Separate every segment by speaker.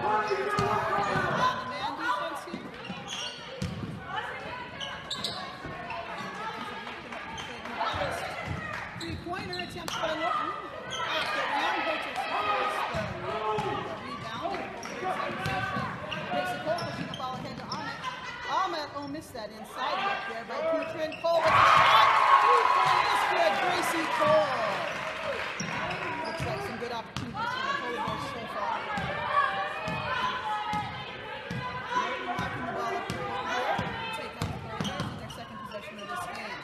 Speaker 1: Three-pointer attempt by Norton. Off the round, Holter scores the rebound. Gracie Cole pushing the ball ahead to Ahmet. Ahmet missed that inside look there by Putrin. Cole with the shot. Three-point is good. Gracie Cole. Looks like some good opportunities for the Holy Ghost so far. Norton knocking the ball up the court here. Take on the Predators in their second possession of this game.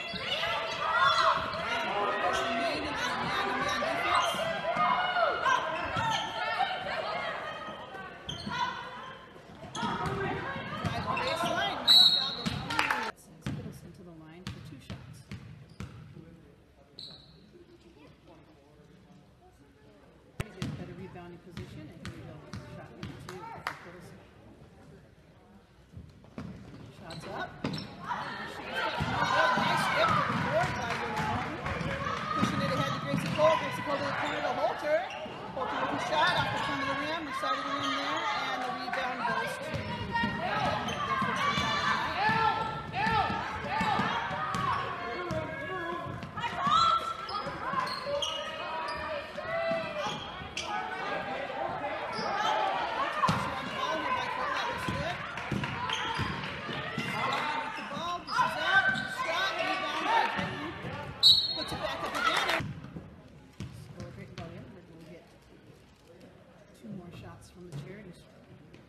Speaker 1: Position, and here we go. Shot number 2 for Kittleson. Shots up. Nice skip to the board by Norton. Pushing it ahead to Gracie Cole. Gracie Cole to the corner to Holter. Holter with a shot off the front of the rim. We started the rim there, and the rebound goes to from the charity store.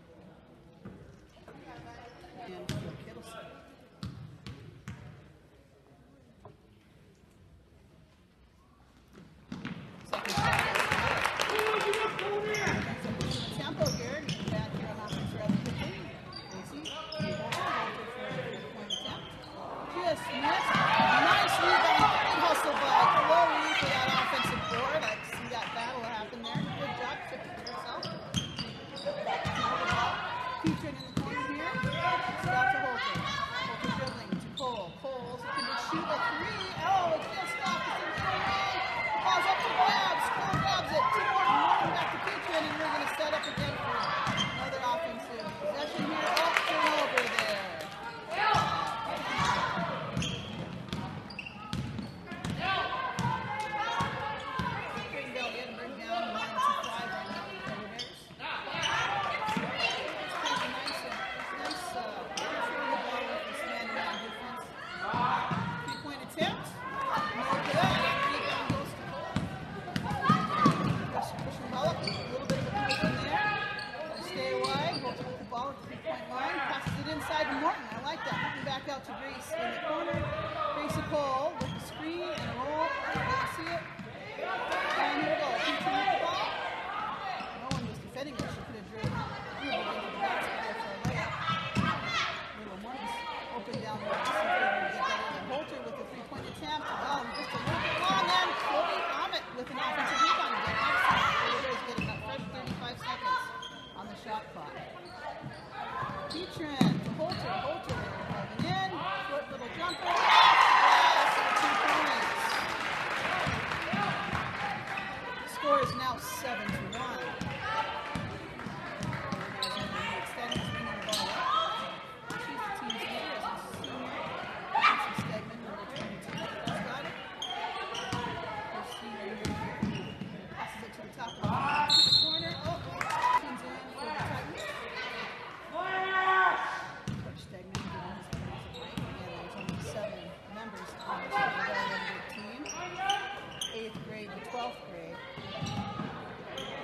Speaker 1: And for Kittleson. Tempo here. Back here on offense rather quickly. Gracie. Holter for a three-point attempt. Just missed. Nice rebound. Big hustle by Chloe for that offensive board. I see that battle happen there. Good job. Took it to herself. Putrin in the corner here. Stop to Holter. Holter dribbling to Cole. Cole can shoot a three. Oh, it's just off. It's in the way. Ball's up to grabs. Cole grabs it. To Norton. Back to Putrin, and we're going to set up again for another offensive possession here. Oh, turnover there. Inside to Norton. I like that. Looking back out to Grace in the corner. Gracie Cole with the screen and a roll. Can't see it. And here we go. Putrin with the ball. No one was defending it. She could have dribbled into the basket there for a layup. Little Marks open down there to see if they can get that in. Holter with a three-point attempt. Oh, just a little bit long. And Chloe Ahmet with an offensive rebound again. Excellent. Getting that fresh 35 seconds on the shot clock. Putrin. Holter driving in, short little jumper, yes, 2 points. The score is now 7-1. Extending bringing the ball up. She's the team's leader as a senior. Nancy Stegman, number 22. That's got it. Her senior year here. Passes it to the top of the corner. Oh, comes in for the Titans. Stegman giving his players a break. And there's only 7 members on the team. 8th grade to 12th grade.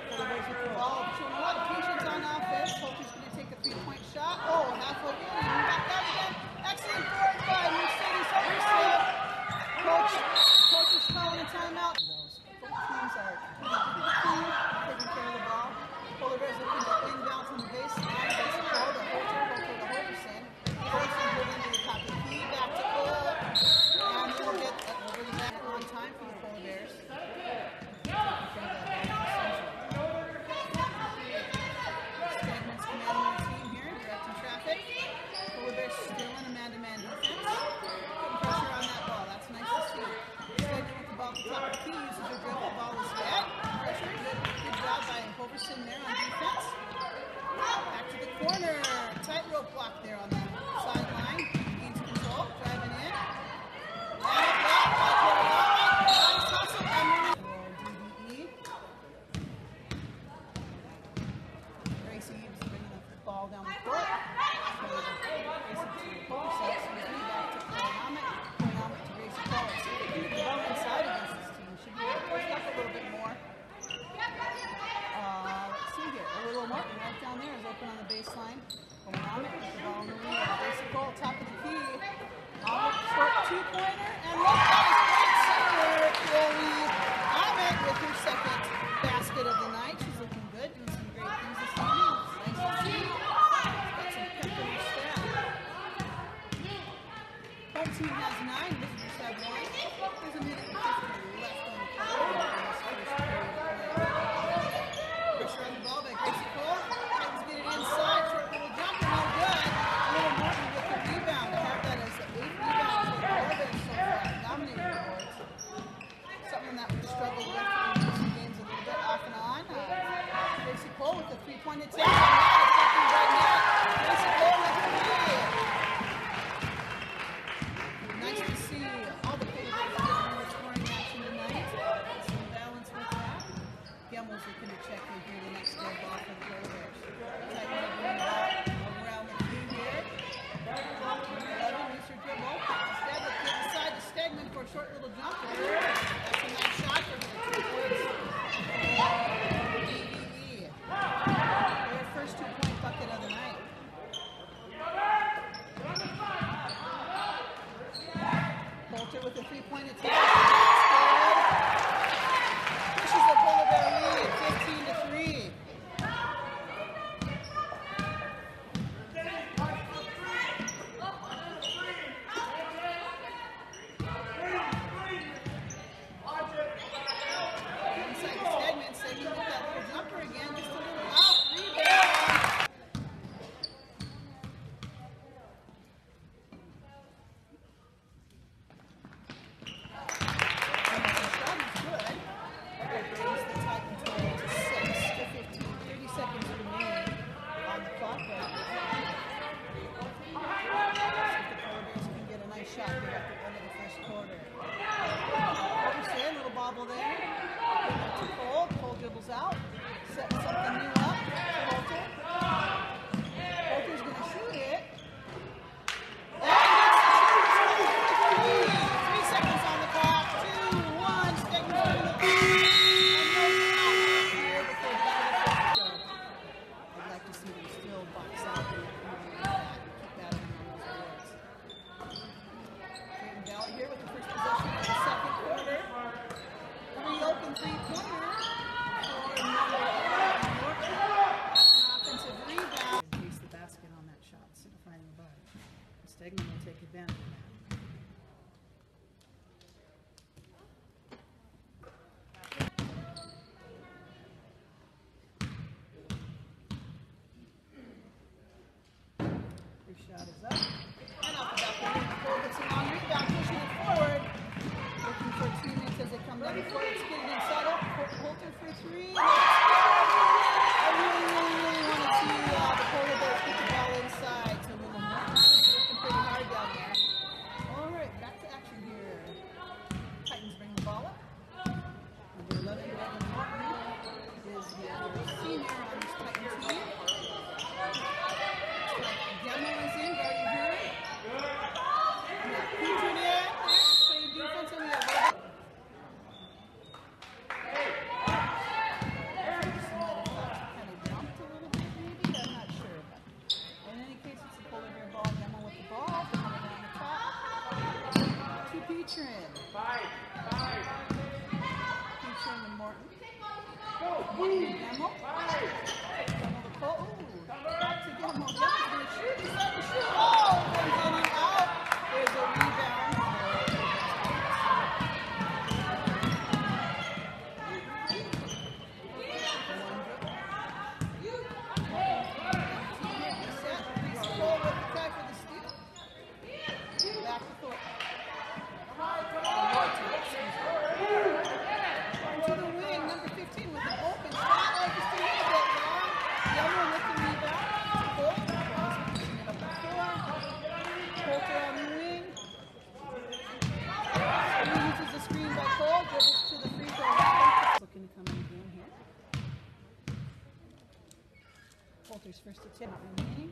Speaker 1: corner. Tightrope block there on the sideline. Gains control, driving in. And a block by Coriolis. Nice hustle and DDE. Gracie Eves bringing the ball down the court. Back to Coriolis. Coriolis to Gracie Cole. See if they can get the ball inside against this team. Should be pushed up a little bit more. Let's see here. A little Martin right down there is open on the baseline. Coriolis with the ball in the wing. Gracie Cole, top of the key. Short two-pointer. And look, that is great center. Chloe Ahmed with her second basket of the night. She's looking good, doing some great things this evening. Nice to see. Got some pep in her step. Home team has 9, visitors have 1. There's a minute and 50 left on the clock in this first period of play. Pressure on the ball by Gracie Cole. Titans get it inside. Short little jumper, no good. Little Martin with the rebound. I have that as the 8th rebound for the Rovers so far. Dominating the boards. Something that we've struggled with in recent games a little bit off and on. Gracie Cole with the three-point attempt. Right now. Gracie Cole with the lead. Nice to see all the players getting more scoring action tonight. Some balance with that. Gemmels looking to check in here the next day ball for the Rovers. Titans are bringing the ball around the key here. 11, Looser dribble. Instead, let's get inside to Stegman for a short little jumper. That's a nice shot for her. 2 points. DDE. Their first 2-point bucket of the night. Poulter with a 3-point attempt. Pushes the Polar Bear lead, 15-3. Inside to Stegman. Stegman with that little jumper again. Just a little out. Rebound. Cole dribbles out, setting something new up. Poulter. Poulter's going to shoot it. And gets the shoot. 3 seconds on the clock. 2, 1. Stegman's going to the here before battle. I'd like to see them still box out and keep battling on those boards. Creighton Bell here with the first possession of the second quarter. Open three-pointer for Norton. That's an offensive rebound. Increase the basket on that shot, signifying the ball. Stegman will take advantage of that. Free shot is up. And off the back of the Cole gets a long rebound, pushing it forward. Looking for teammates as they come down the court. Let's get it inside out. Poulter for 3. I really want to see the Polar Bears get the ball inside to Little Martin. Working pretty hard down there. All right, back to action here. Titans bring the ball up. Number 11, Megan Martin, is the senior on this Titan team. Gemma is in, guarding her. Poulter's first attempt remaining.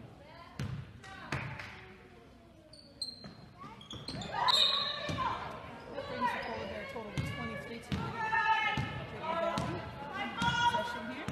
Speaker 1: That brings the Polar Bear total to 23 tonight. Drayton Valley. Possession here.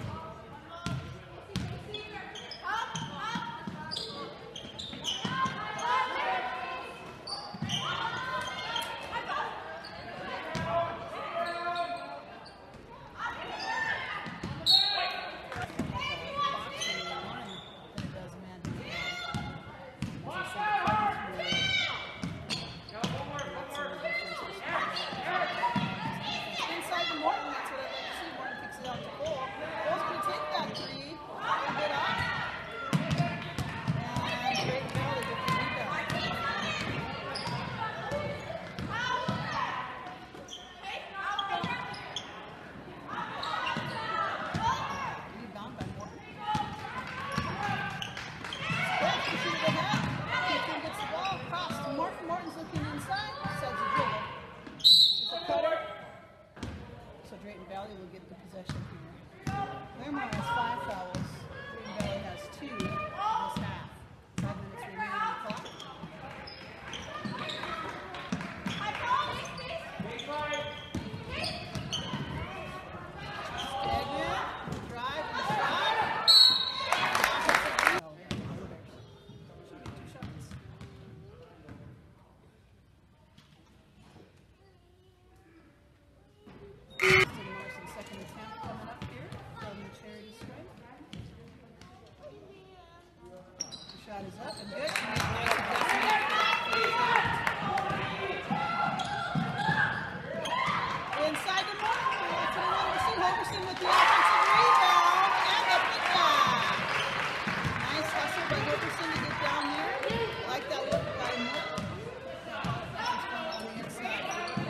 Speaker 1: Drayton Valley will get the possession here. Claremore has 5 fouls. Drayton Valley has 2 this half. 5 minutes remaining on the clock. Stagnant, drive and shot. Oh, shooting 2 shots. Second attempt coming up here from the charity stripe. The shot is up and good. Inside the mark. To the one to Hoverson with the offensive rebound and the putback. Nice hustle by Hoverson to get down there. I like that look by Moore. On the inside.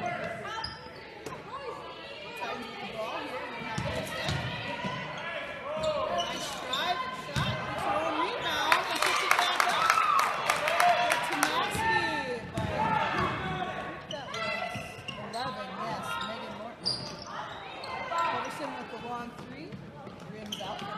Speaker 1: Titans with the ball here. Nice drive and shot. Gets her own rebound and puts it back up. Good tenacity by, that was 11, yes, Megan Morton. Hoverson with the long 3. Rims out for her.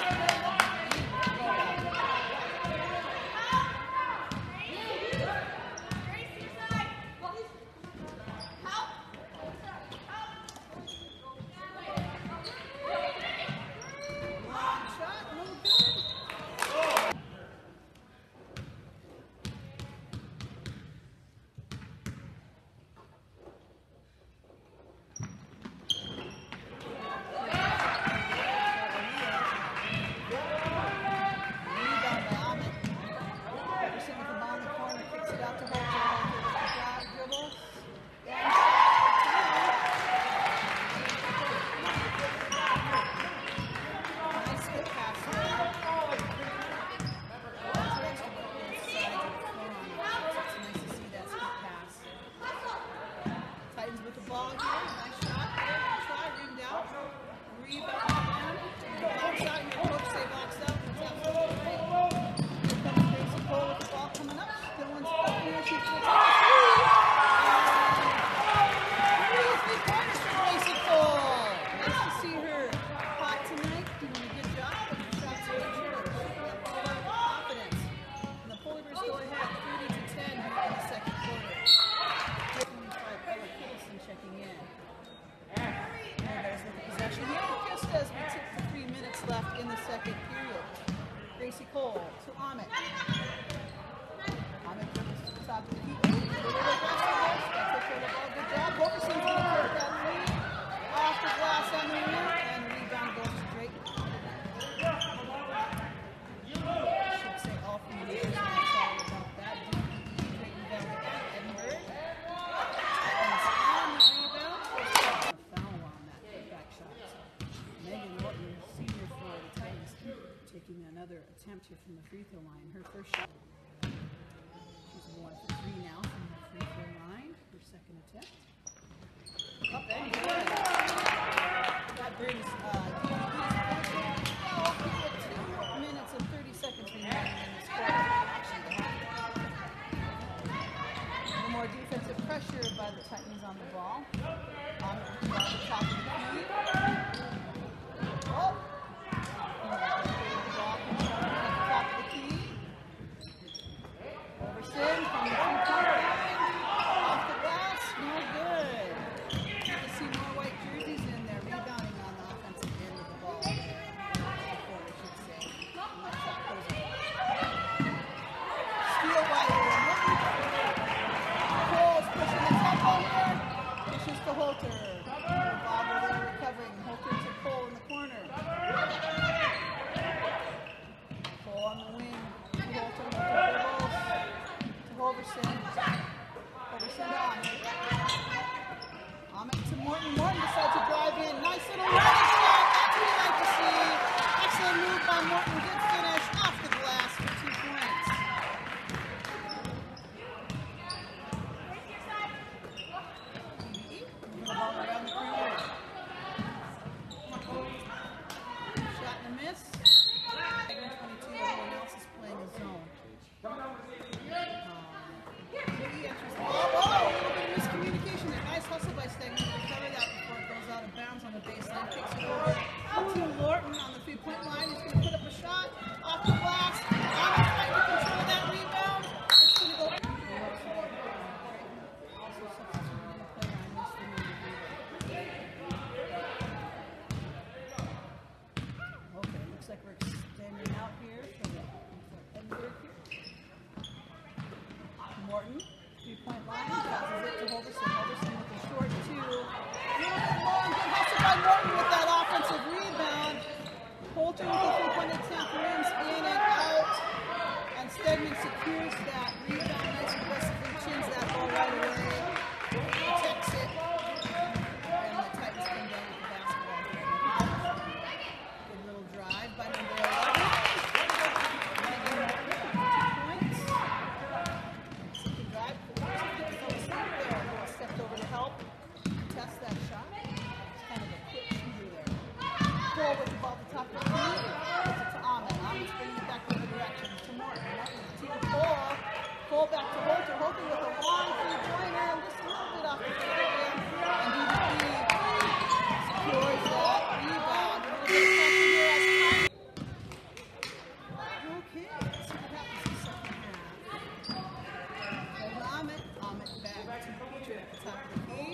Speaker 1: Left in the second period. Gracie Cole to Ahmed. Ahmed goes to the top of the heat. Good job. Hoverson's going to take that lead. Off the glass on the wing, and rebound goes to Drayton. I should say all 3 years. I'm sorry about that. Drayton Valley and Edinburgh. And on the rebound. Foul on that back shot. Megan Morton, senior for the Titans, taking another attempt here from the free throw line. Her first shot. She's 1 for 3 now from the free throw line. Her second attempt. Up and good. That brings 2 minutes and 30 seconds remaining in this quarter. Actually, the more defensive pressure by the Titans on the ball. On the top of the key. Oh! and Morton did finish off the glass for 2 points. Ball around the perimeter. Shot and a miss. 22, everyone else is playing a zone. He enters the ball. Oh, a little bit of miscommunication there. Nice hustle by Stegman to recover that before it goes out of bounds on the baseline. Kicks it over to Lorton on the 3-point line. He's going to put up a shot off the glass. Ahmed trying to control that rebound. It's going to go. Also substituting in the play line. Okay, looks like we're extending out here for Edinburgh here. Morton, 3-point line, passes it to Holverson. Holverson with the short 2. A little bit long, good hustle by Morton with that offensive rebound. Poulter with the 3-point attempt, rims in and out. And Stegman secures that rebound, nice aggressively chins that ball right away. Protects it. And the Titans come down with the basketball here. Good little drive by number 11. With the ball at the top of the key, it's to Ahmed. Ahmed's bringing it back the other direction to Morton. Morton to the pull back to Holter. Holter with a long 3-pointer, just a little bit off the rim. And DDP secures that rebound. A little bit of pressure here as time. Okay, let's see what happens in the second half. Over Ahmed. Ahmed back to Poulter at the top of the key.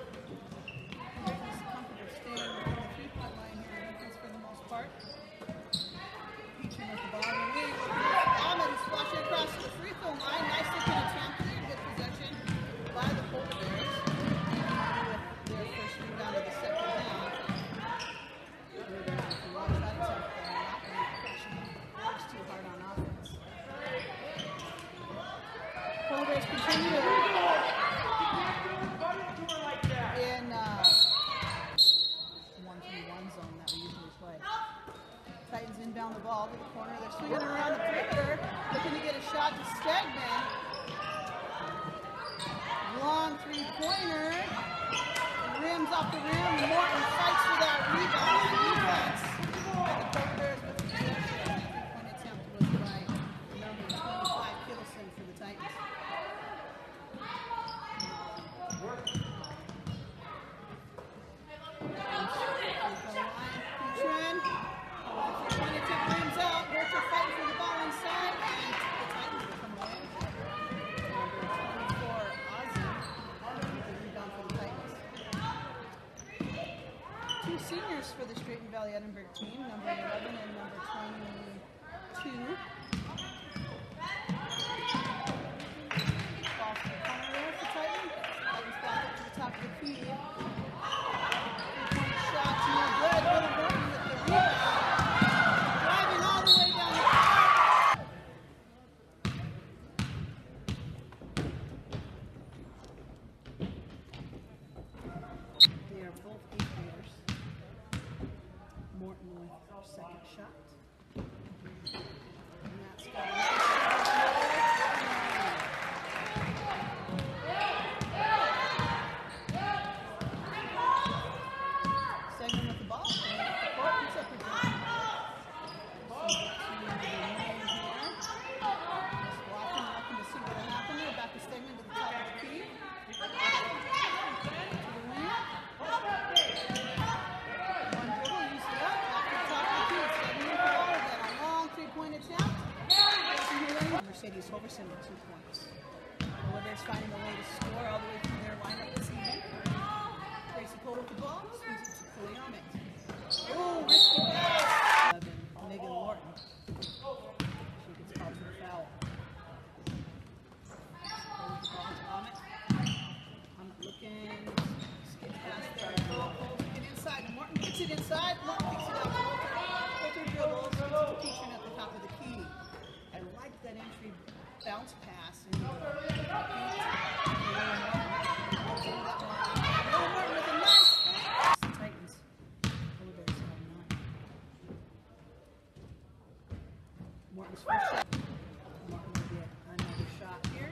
Speaker 1: Staying within the 3-point line here. For the most part. Peaching with the ball in the wing. Ahmed is flashing across the free throw line. Nice looking attempt there. Good possession by the Polar Bears. With their first rebound of the second half. Watch that attempt there. Not really pushing the boards too hard on offense. Polar Bears continue in 1-3-1 zone that we usually play. Titans inbound the ball to the corner. They're swinging around the perimeter, looking to get a shot to Stegman. Long 3-pointer. Rims off the rim. Morton fights for that rebound on defense. And the Polar Bears with the possession. The 3-point attempt was by number 25, Kittleson for the Titans. Seniors for the Straighten Valley Edinburgh team, number 11 and number 22. Ball to the corner there for Titan. Titans back up to the top of the key. 3-point shot's no good. Little Morton with the rebound. Driving all the way down the court. They are both 8th graders. Morton with her second shot. And that's got a nice Stegman with the ball. And the court picks up her game. Blocking, looking to see what'll happen there. Back to Stegman to the top of the key. To the wing. Mercedes Holverson with 2 points. Polar Bears finding a way to score all the way from their lineup this evening. Gracie Cole with the ball, swings it to Ahmed. Oh, risky pass. Megan Lorton. She gets called for a foul. With the ball to Ahmed. Ahmed looking, skips past there. Cole get inside, and Morton gets it inside. Morton kicks it out. Holter dribbles, gets to Peachman at the top of the key. I like that entry bounce pass. And Morton with a nice pass. Titans. Polar Bears have 9. Morton's first shot. Morton will get another shot here.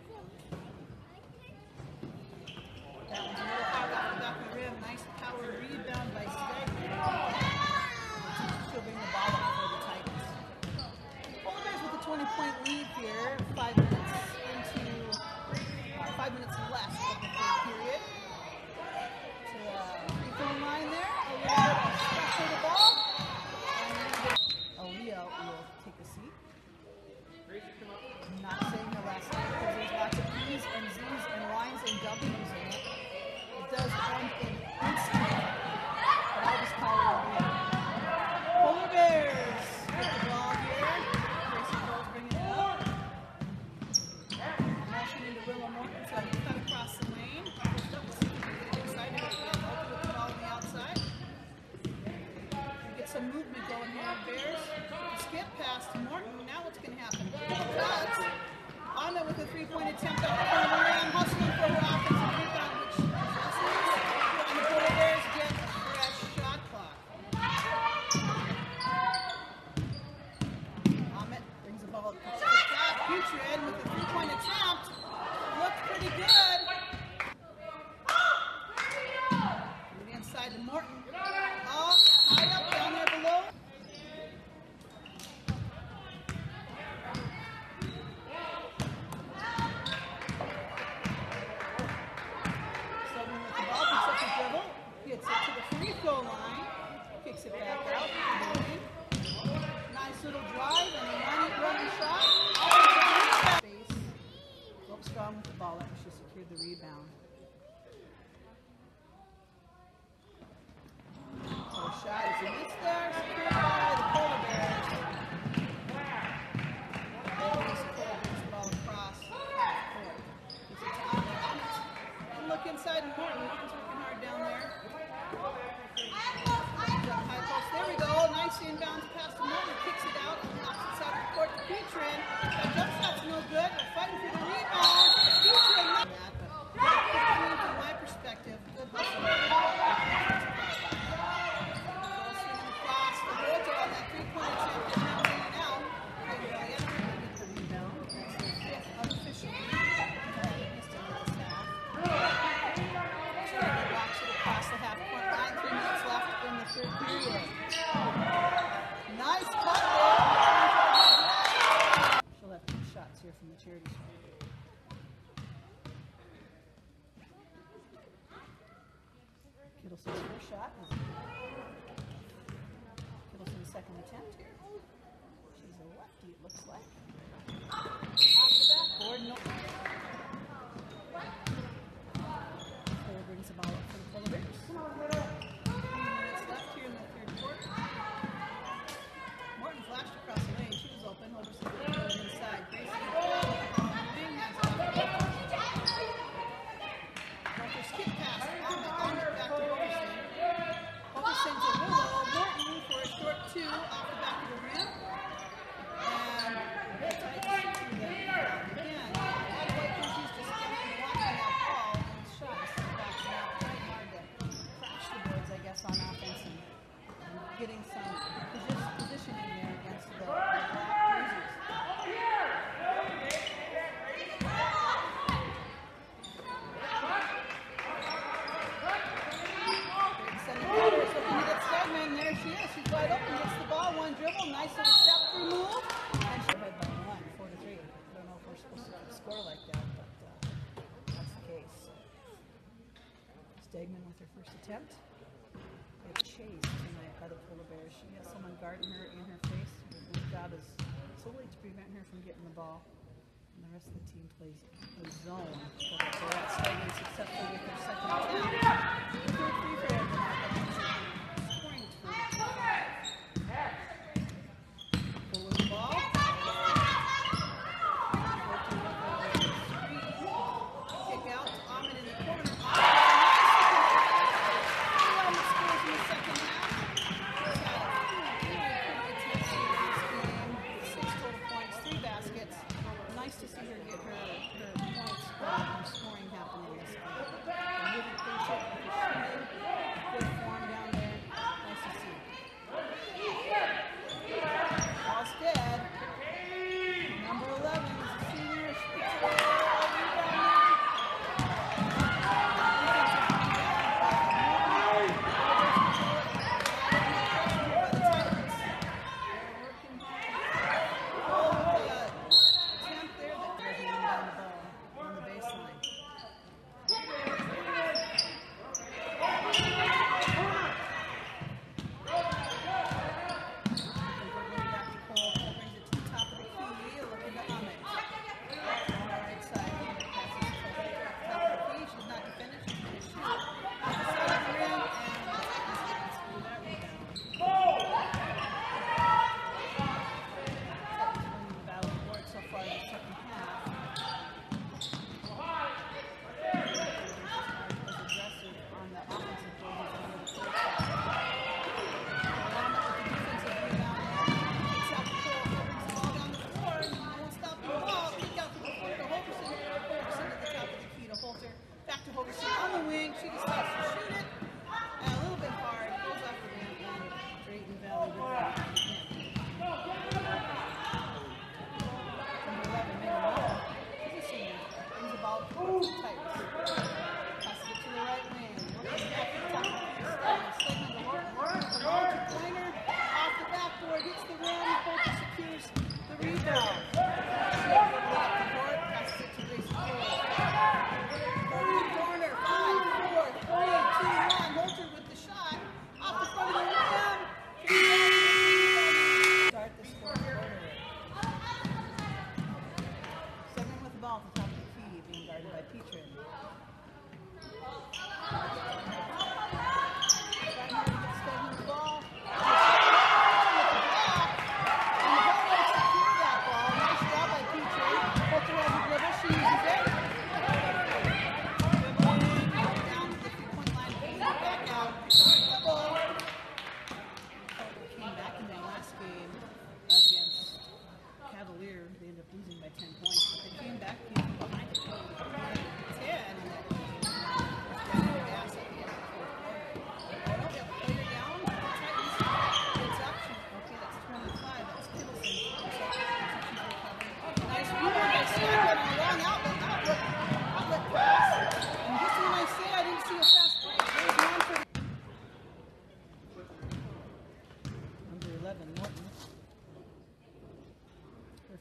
Speaker 1: That one's a little hard off the back of the rim. Nice power rebound by Stegman. She'll bring the ball up for the Titans. Polar Bears with a 20-point lead here. 5 minutes into 5 minutes left of the third period. To the free throw line there. A little bit of stuff for the ball. Aaliyah will take a seat. I'm not saying the last name because there's lots of E's and Z's and Y's and W's in it. It does end in instant, but I'll just call it Aaliyah. Polar Bears get the ball here. Gracie Cole's bringing it up. Motion into Willow Morton, so he cut across the lane. Pushed up, let's see if we can get excited again. Open with the ball on the outside. Get some movement going here, Bears. Skip pass to Morton. Now what's going to happen? Cuts. Anna with a three-point attempt up the corner. Moran hustling for her offensive rebound, which misses. And the Polar Bears get a fresh shot clock. Ahmed brings the ball up. Putrid with a three-point attempt. Looked pretty good. Moving inside to Morton. Oh, high up down there below. Gets it to the free throw line, kicks it back out. Nice little drive and a running shot. Space. Brooke Strong with the ball after she secured the rebound. So a shot is in this there, secured by the Polar Bears. Release the Polar Bears ball across half court. Gives it to Ahmed. And look inside and Morton. Morton's working hard down there. High post. There we go. Nice inbounds pass to Morton. Kicks it out on the opposite side of the court to Putrid. That jump shot's no good. They're fighting for the rebound. Putrid not that, but from my perspective, good hustle. Across the boards are on that three-point attempt. They're now laying out. There we go. Yet get the rebound. That's their fifth unofficial. Missed it this half. Walks it across the half-court line. 3 minutes left in the third period. Nice cut there. She'll have 2 shots here from the charity stripe. Kittleton's first shot is Kittleton's second attempt here. She's a lefty, it looks like. Off the backboard, no. Cole brings the ball up for the Polar Bears. 3 minutes left here in the third quarter. Morton flashed across the lane. She was open. Oversee inside. Gracie Cole bing has it up. Walker skip pass. On it back to Oversee. Oversee to Willow. Morton for a short 2 off the back of the rim. And the Titans to the again. A lot of white jerseys just standing and watching that ball. And his shot is back out. Very hard to crash the boards, I guess, on offense and getting some positioning there against the black jerseys. Sending Peters looking to get Stegman. There she is. She's wide open. Gets the ball. One dribble. Nice little step through move. And she's ahead by 1, 4-3. I don't know if we're supposed to score like that, but that's the case. Stegman with her first attempt. Get chased tonight by the Polar Bears. She has someone guarding her in her face. Her job is solely to prevent her from getting the ball. And the rest of the team plays a zone. So that's Stegman successful with her second attempt. Third free for her tonight. Scoring pull with the ball. Kick out to Ahmed in the corner. To see her get her points from scoring happening this game. Really patient with the shooting.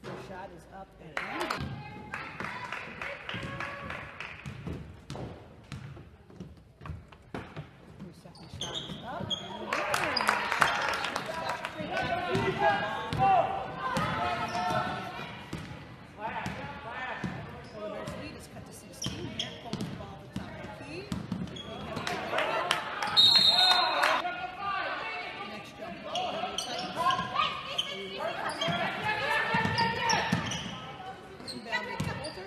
Speaker 1: First shot is up and in. Your second shot is up and Polar Bears lead is cut to 16 here. Pulls the ball at the top of the key. Next jump ball. Inbounded to Holter.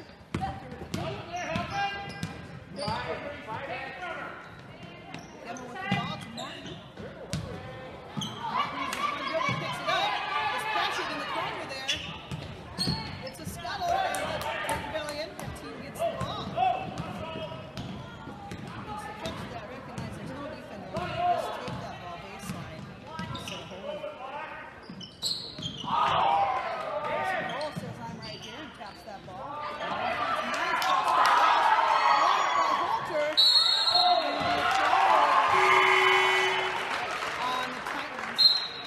Speaker 1: Gemma with the ball to Martin. Martin uses one dribble, picks it up. Is pressured in the corner there. It's a scuttle, and the Valley Edinburgh team gets the ball. Needs to catch that, recognize there's no defender. Just take that ball baseline instead of holding it. Cole says, I'm right here, and taps that ball. Nice pass by Holter. On the Titans.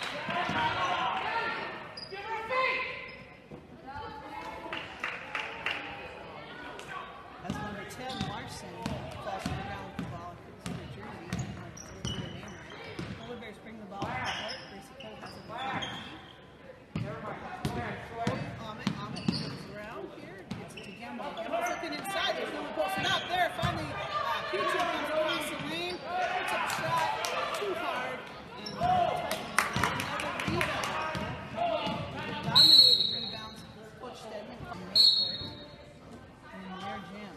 Speaker 1: That's number 10, Larson, falls to the ground with the ball. It's in their jersey. Their name right. Polar Bears bring the ball to the court. Gracie Cole has it back. Ahmed goes around here, gets it to Gemma. Gemma's looking inside. There's no one posting up there. Finally, Peach comes across the lane. Puts up a shot. Too hard. And the Titans another rebound. Dominating rebounds. Coach Stedman from Mayport. And their jam.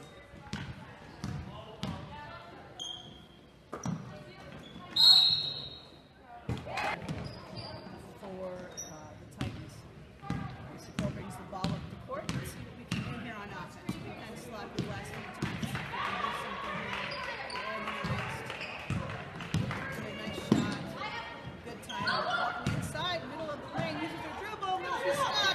Speaker 1: For the Titans. Gracie Cole brings the ball up the court. Let's see what we can do here on offense. We kind of slopped the last few times. We can do something here. Organized. Did a nice shot. Good time. Walking inside, middle of the lane, uses their dribble, moves the shot.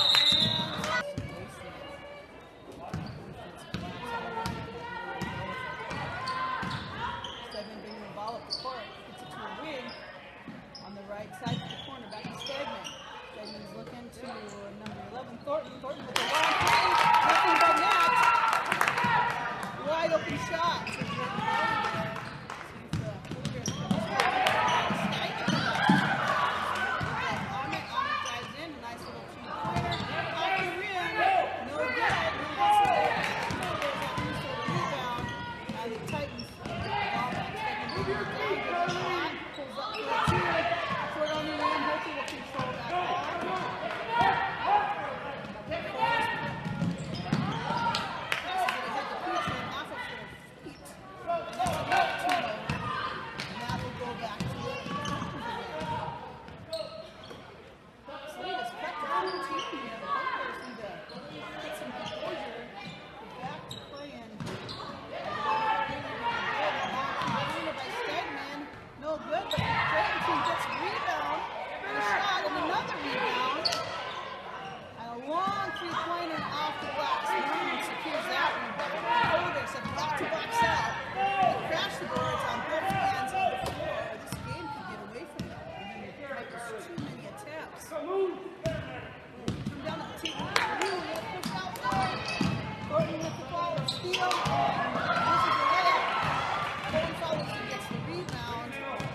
Speaker 1: Stedman bringing the ball up the court. Gets it to a wing. On the right side of the corner, back to Stedman. Stedman's looking to number 11, Thornton. Thornton with the long three. Nothing but net. Wide open shot. Ahmed drives in. Nice little three-pointer. Off the rim. No good. Rebound. Now the Titans ball back. Stedman moving it down. Good shot. Pulls up for a two. Short on the rim. Hopefully will control that ball. No good, but the Creighton team gets a rebound and a shot and another rebound. And a long three-pointer off the glass. Norman secures that one, but the Cougars have got to box out. They crash the boards on both hands on the floor. This game can get away from them. And then there's too many attempts. Come down to the team. Push outside. Thornton with the ball, steal, and this is a layup. Thornton follows and gets the rebound.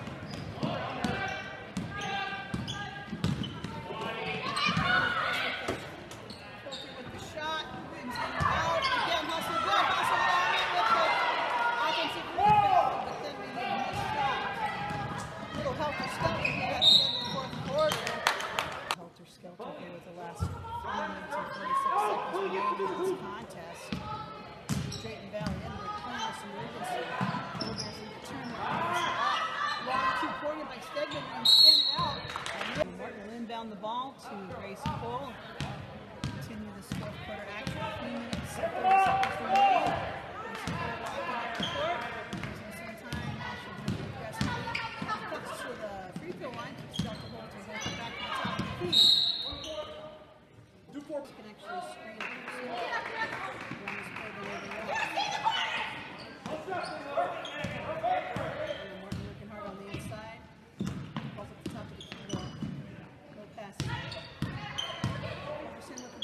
Speaker 1: Helter-skelter here with the last 4 minutes and 46 seconds remaining in this contest. Drayton Valley Edinburgh playing with some urgency. Polar Bears need to turn their offense. Long two-pointer by Stedman and spin it out. And Martin will inbound the ball to Gracie Cole. Continue this fourth quarter action. 3 minutes and 30 seconds remaining. Gracie Cole walking up the court. Losing some time. Now she'll do the rest of it. Cuts to the free throw line. Shelter Holter going back to the top of the key. You can actually screen it. Martin working hard on the inside. Balls at the top of the key. No passing. Jefferson with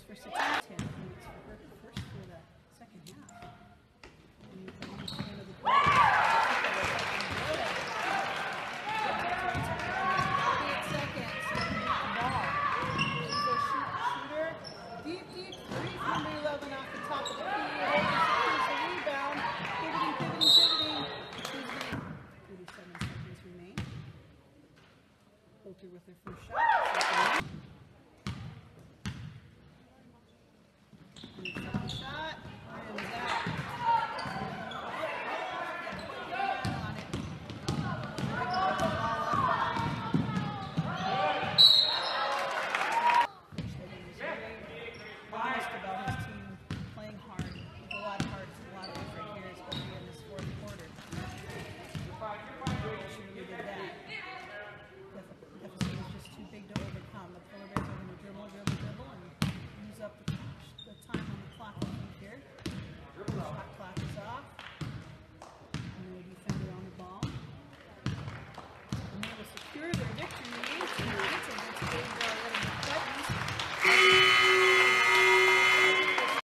Speaker 1: first attempt.